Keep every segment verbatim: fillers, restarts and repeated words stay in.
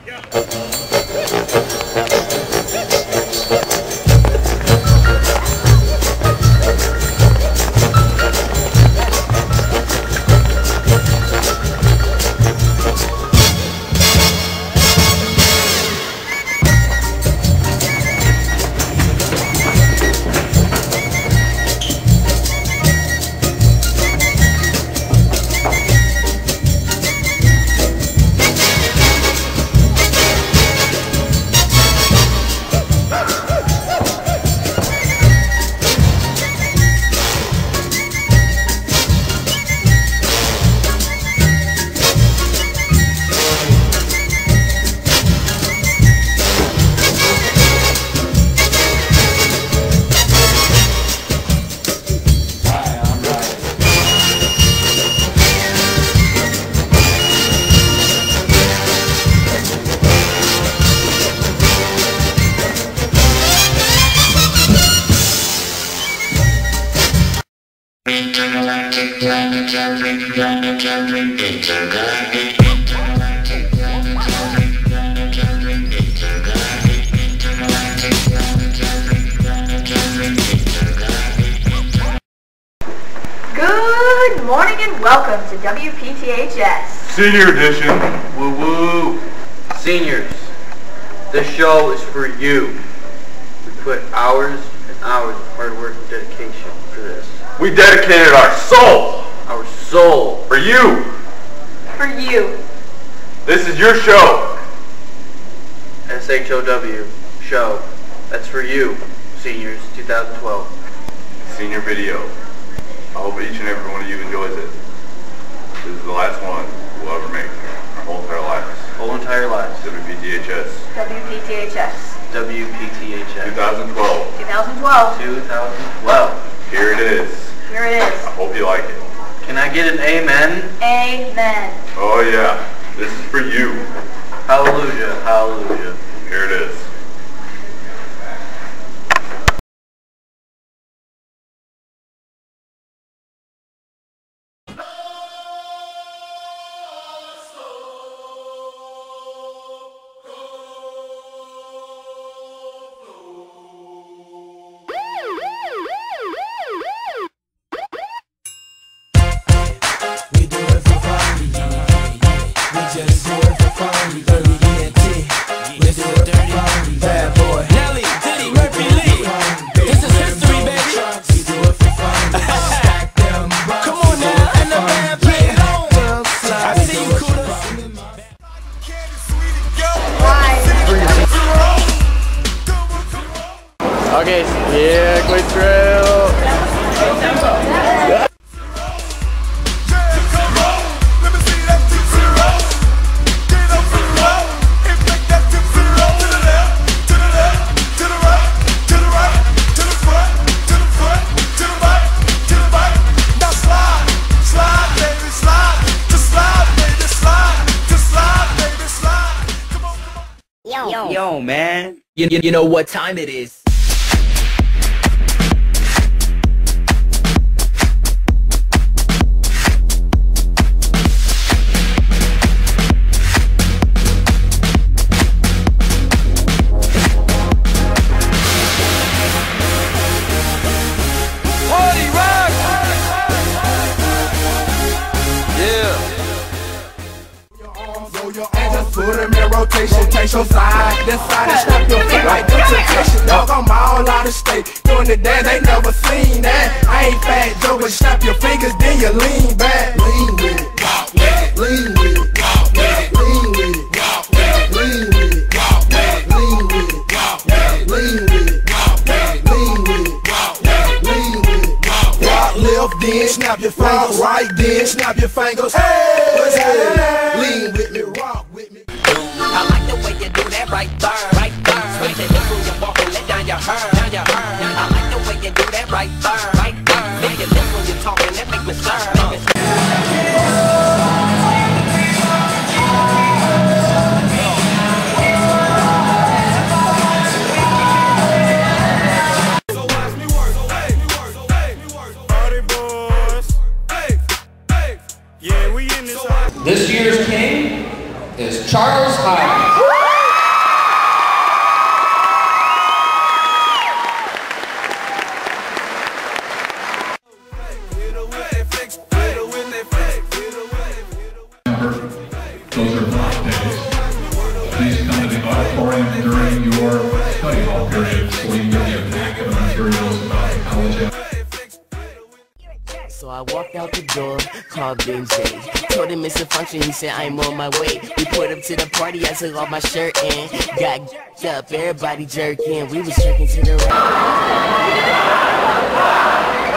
Intergalactic planetary, planetary, intergalactic, intergalactic, planetary, planetary, intergalactic, intergalactic, planetary, planetary, intergalactic. Good morning and welcome to W P T H S. Senior edition. Woo woo. Seniors, this show is for you. We put hours and hours of hard work and dedication for this. We dedicated our soul. Our soul. For you. For you. This is your show. S H O W. Show. That's for you, seniors, two thousand twelve. Senior video. I hope each and every one of you enjoys it. This is the last one we'll ever make our whole entire lives. Whole entire lives. W P T H S. W P T H S. W P T H S. twenty twelve. twenty twelve. two thousand twelve. Here it is. Here it is. I hope you like it. Can I get an amen? Amen. Oh yeah. This is for you. Hallelujah. Hallelujah. Here it is. Just do it for fun, dirty E N T. We do it for fun, bad boy. Nelly, Diddy, Murphy, Lee. This is history, baby. We do it for fun. Stack them bucks. Come on now, and the band play it on. I see you coolers. Okay, yeah, quick trail. Yo, yo, man. You, you, you know what time it is. Party rock! Yeah. Put them in rotation, rotation side, this side, and snap your feet like them temptation. Dog, I'm all out of state, doing the dance, they never seen that. I ain't fat Joe, but snap your fingers, then you lean back. Lean with it, walk with it, lean with it, walk with it, lean with it, walk with it, lean with it, walk with it, lean with it, walk with it, lean with it, walk with it, lean with it, walk with it, lean with it, walk with it. Rock left, then snap your fingers, right, then snap your fingers. Hey, let's get it. Lean with me, rock with me. I like the way you do that right there, right there. Switch the hips when you walk and let down your hair, down your hair. I like the way you do that right there, right there. Make your lips when you talking, that make me stir, make me stir. So watch me work, hey, work, hey, work. Party boys, hey, hey. Yeah, we in this. This year's king is Charles Hyde. those are not days. Please come to the auditorium during your study hall period so we can give you a packet of materials about the college. So I walked out the door, called Ben J. Told him it's a function, he said I'm on my way. We put up to the party, I took off my shirt and got up, everybody jerking. We was jerking to the right.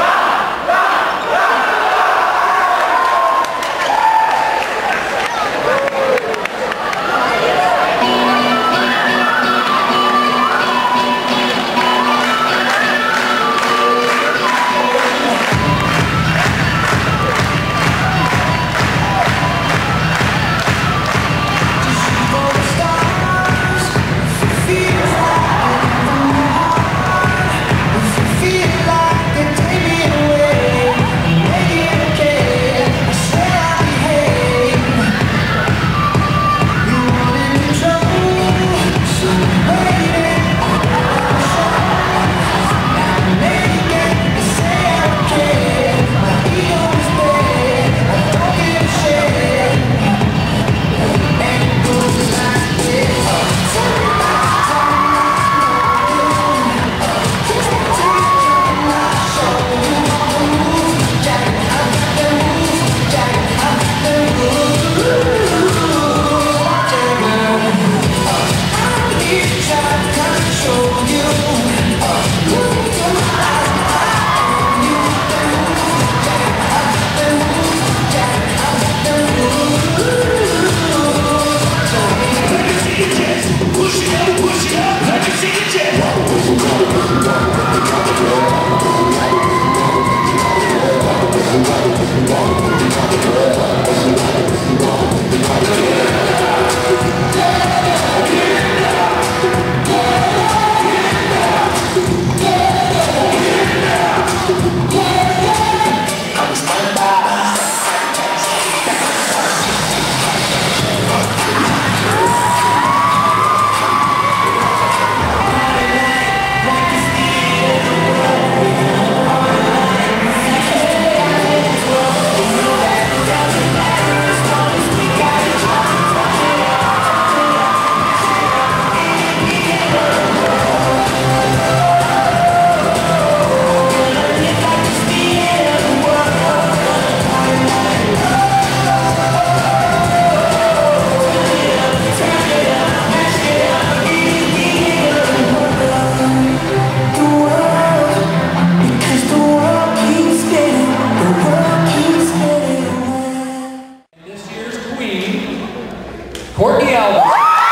Courtney Alves.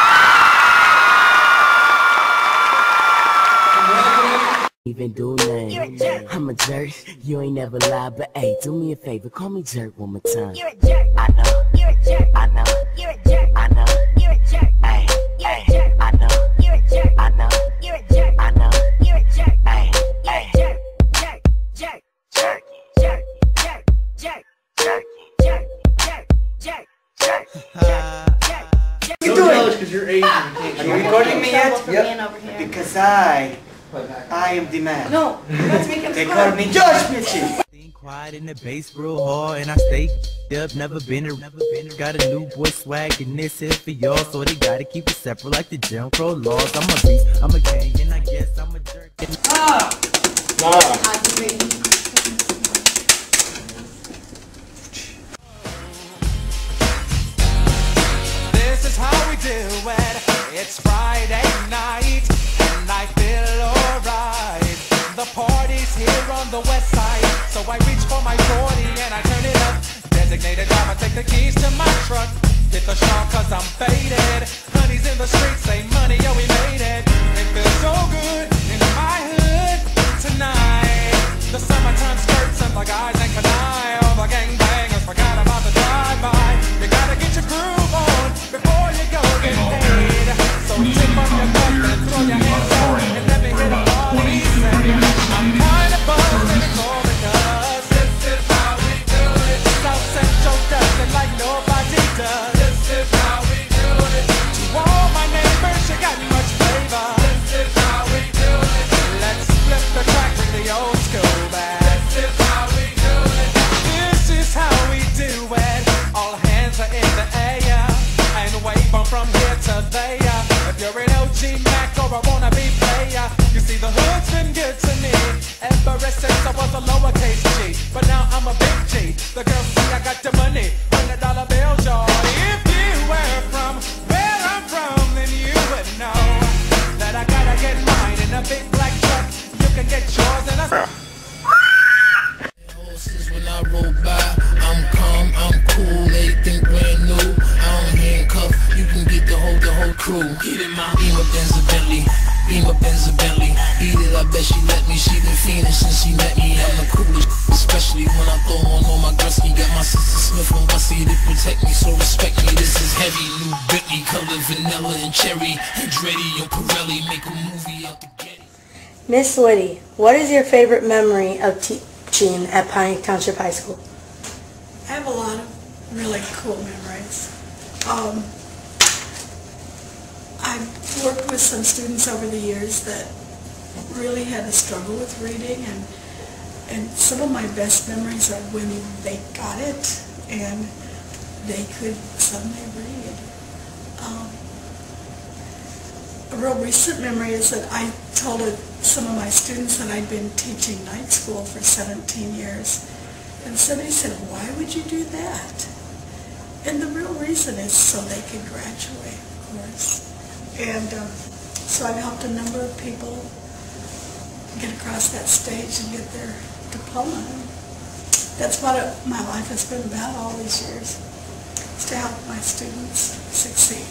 Even do name. I'm a jerk. You ain't never lied, but hey, do me a favor, call me jerk one more time. You're a jerk. I know. You're a jerk. I know. You're a jerk. I know. You're a jerk. Hey, hey. I know. You're a jerk. I know. You're a jerk. I know. You're a jerk. Hey, hey. Jerk. Jerk. Jerk. Jerk. Jerk. Jerk. Jerk. Jerk. Jerk. Jerk. Jerk. Jerk. Jerk. You do it because you're Asian. Are you recording me yet? Yep. Because I, I am the man. No, let's make him They smile. call me Josh Mitchell. Quiet in the bass real hard, and I stay up. Never been a, never been a, got a new boy swag, and this is for y'all, so they gotta keep it separate like the Jim Crow laws. I'm a beast, I'm a gang, and I guess I'm a jerk. Ah! Ah. This is how we do it. It's Friday night, and I feel alright. The party's here on the west side, so I reach for my forty and I turn it up. Designated driver, take the keys to my truck. Hit the shop cause I'm faded. Honey's in the streets, say money, yo, we made it. It feels so good in my hood tonight. The summertime skirts and the guys ain't canine. All the gangbangers forgot about the drive-by. You gotta get your groove on before you go get paid. So tip up your cup and throw your hands up and let me hit a party. I'm kinda buzzed and it's all because this is how we do it. South Central does it like nobody does. This is how we do it. a wannabe player. You see, the hood's been good to me ever since I was a lowercase G, but now I'm a big G. The girls see I got the money, hundred dollar bills, y'all. If you were from where I'm from, then you would know that I gotta get mine in a big black truck. You can get yours in a. When I roll by, I'm calm, I'm cool, everything brand new. I don't handcuff, you can get the whole, the whole crew. Get in my Beamer, Benz, a Bentley, Beamer, Benz, a Bentley. Beat it, I bet she let me, she been fiending since she met me. I'm the coolest, especially when I throw on all my Gretzky. Got my sister Smith on Bussy to protect me, so respect me. This is heavy, new Bentley, color vanilla and cherry. Andretti and Pirelli, make a movie out the Getty. Miss Liddy, what is your favorite memory of teaching at Pontiac Township High School? I have a lot of really cool memories. Um, I've worked with some students over the years that really had a struggle with reading, and and some of my best memories are when they got it and they could suddenly read. Um, a real recent memory is that I told a, some of my students that I'd been teaching night school for seventeen years. And somebody said, why would you do that? And the real reason is so they could graduate, of course. And um, so I've helped a number of people get across that stage and get their diploma. That's what it, my life has been about all these years, is to help my students succeed.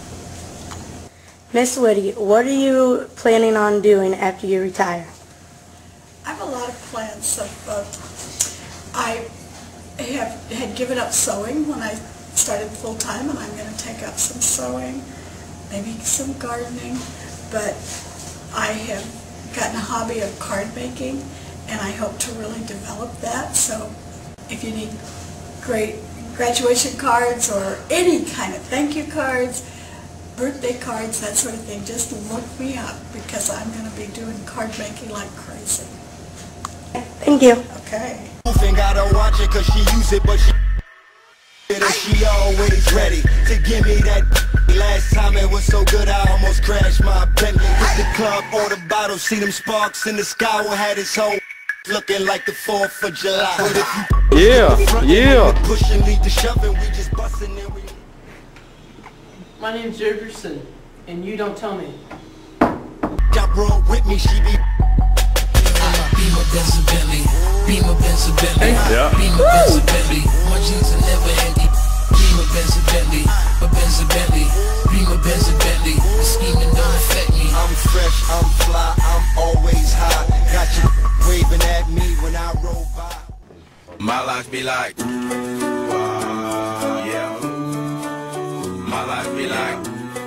Miss Liddy, what are you planning on doing after you retire? I have a lot of plans. Of, uh, I have had given up sewing when I started full-time, and I'm going to take up some sewing, maybe some gardening, but I have gotten a hobby of card making, and I hope to really develop that. So if you need great graduation cards or any kind of thank you cards, birthday cards, that sort of thing, just look me up, because I'm going to be doing card making like crazy. Thank you. Okay. Ain't gotta watch it cause she use it, but she she always ready to give me that. Last time it was so good I almost crashed my Bentley. Hit the club, order bottles, see them sparks in the sky. We had his whole looking like the fourth of July. Yeah, yeah. Pushing, lead the shoving, we just busting and we. My name's Jefferson, and you don't tell me. Got roll with me, she be. Beamer, Benz, a Bentley. Beamer, Benz, a Bentley. Yeah. Beamer, Benz, a Bentley. My jeans are never empty. Beamer, Benz, a Bentley. A Benz, a Bentley. Beamer, Benz, a Bentley. The scheming don't affect me. I'm fresh, I'm fly, I'm always high. Got you waving at me when I roll by. My life be like, wow, yeah. My life be like,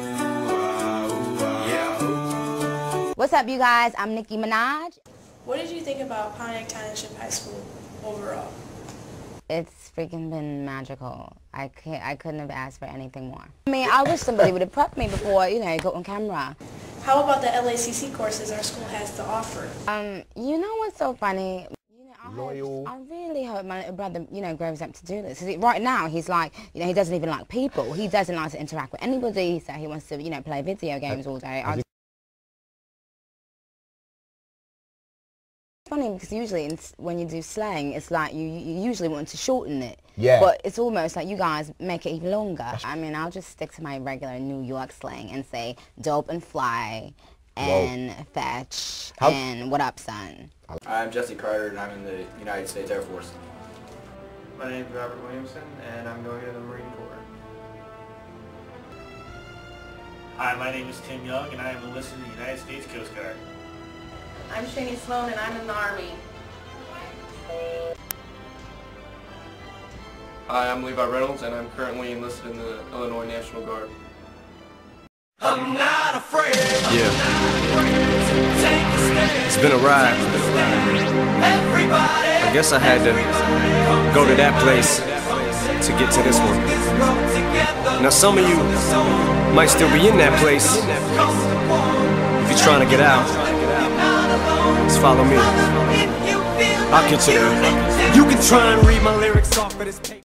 wow, yeah. What's up, you guys? I'm Nicki Minaj. What did you think about Pontiac Township High School overall? It's freaking been magical. I can't, I couldn't have asked for anything more. I mean, I wish somebody would have prepped me before, you know, go on camera. How about the L A C C courses our school has to offer? Um, you know what's so funny? You know, I, hope, I really hope my little brother, you know, grows up to do this. He, right now, he's like, you know, he doesn't even like people. He doesn't like to interact with anybody, so he wants to, you know, play video games all day. I funny because usually in, when you do slang, it's like you, you usually want to shorten it. Yeah. But it's almost like you guys make it even longer. I mean, I'll just stick to my regular New York slang and say dope and fly and Whoa. fetch How? and what up, son. I'm Jesse Carter and I'm in the United States Air Force. My name is Robert Williamson and I'm going to the Marine Corps. Hi, my name is Tim Young and I am enlisted in the United States Coast Guard. I'm Shani Sloan and I'm in the Army. Hi, I'm Levi Reynolds and I'm currently enlisted in the Illinois National Guard. I'm not afraid. Yeah. It's been a ride. I guess I had to go to that place to get to this one. Now some of you might still be in that place. If you're trying to get out, just follow me. I'll get you there. You can try and read my lyrics off of this paper.